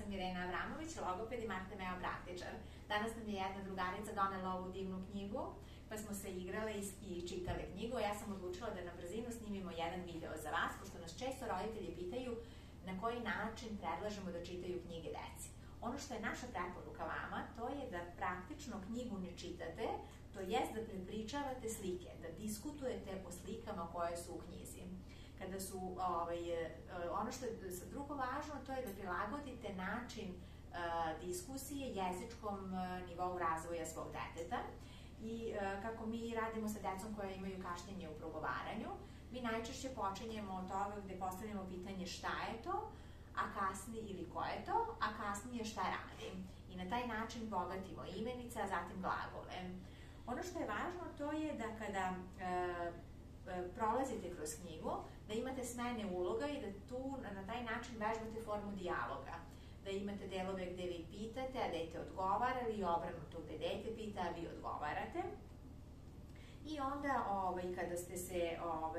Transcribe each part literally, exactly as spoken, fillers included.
sam Irena Avramović, logoped i Marta Meo praktičar. Danas nam je jedna drugarica donela ovu divnu knjigu, pa smo se igrale i čitale knjigu. Ja sam odlučila da na brzinu snimimo jedan video za vas, pošto nas često roditelji pitaju na koji način predlažemo da čitaju knjige deci. Ono što je naša preporuka vama, to je da praktično knjigu ne čitate, to jest da prepričavate slike, da diskutujete o slikama koje su u knjizi. Kada su, ovaj, ono što je sad drugo važno, to je da prilagodite način diskusije jezičkom nivou razvoja svog deteta. I kako mi radimo sa decom koja imaju kašnjenje u progovaranju, mi najčešće počinjemo od toga gde postavljamo pitanje šta je to, a kasnije ili ko je to, a kasnije šta radim. I na taj način bogatimo imenice, a zatim glagole. Ono što je važno to je da kada prolazite kroz knjigu, da imate smene uloga i da tu na taj način vežbate formu dijaloga. Da imate delove gde vi pitate, a dete odgovara, ili obrnuto gde dete pita, a vi odgovarate. I onda kada ste se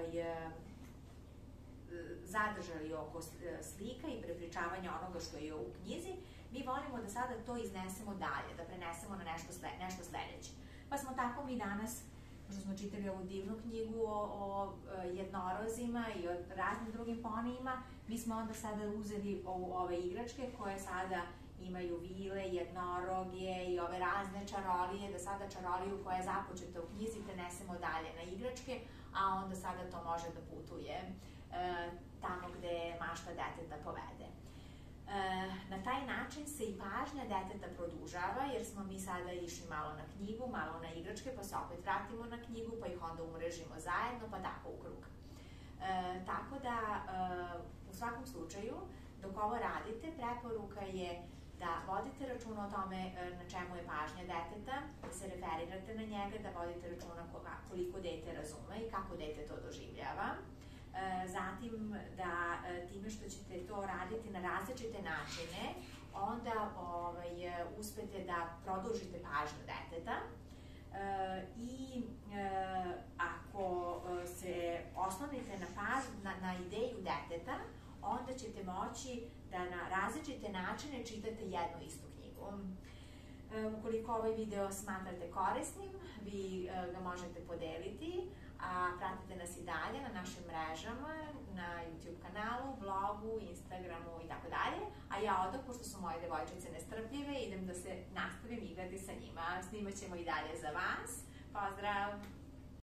zadržali oko slika i prepričavanja onoga što je u knjizi, mi volimo da sada to iznesemo dalje, da prenesemo na nešto sledeće. Pa smo tako mi danas, pošto smo čitali ovu divnu knjigu o jednorozima i o raznim drugim ponijima, mi smo onda sada uzeli ove igračke koje sada imaju vile, jednoroge i ove razne čarolije, da sada čaroliju koja je započeta u knjizi prenesemo dalje na igračke, a onda sada to može da putuje tamo gde mašta deteta povede. Na taj način se i pažnja deteta produžava, jer smo mi sada išli malo na knjigu, malo na igračke, pa se opet vratimo na knjigu, pa ih onda umrežimo zajedno, pa tako u krug. Tako da, u svakom slučaju, dok ovo radite, preporuka je da vodite računa o tome na čemu je pažnja deteta, da se referirate na njega, da vodite računa koliko dete razume i kako dete to doživljava. Zatim da time što ćete to raditi na različite načine, onda uspete da produžite pažnju deteta i ako se oslonite na ideju deteta, onda ćete moći da na različite načine čitate jednu istu knjigu. Ukoliko ovaj video smatrate korisnim, vi ga možete podeliti, a pratite nas i dalje na našim mrežama, na YouTube kanalu, blogu, Instagramu i tako dalje. A ja odo, pošto su moje devojčice nestrpljive, idem da se nastavim igrati sa njima. Snimat ćemo i dalje za vas. Pozdrav!